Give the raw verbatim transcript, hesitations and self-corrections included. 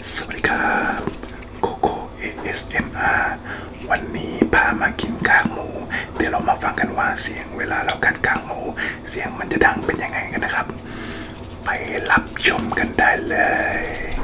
สวัสดีครับโคโค่ เอ เอส เอ็ม อาร์ วันนี้พามากินกากหมูเดี๋ยวเรามาฟังกันว่าเสียงเวลาเรากัดกากหมูเสียงมันจะดังเป็นยังไงกันนะครับไปรับชมกันได้เลย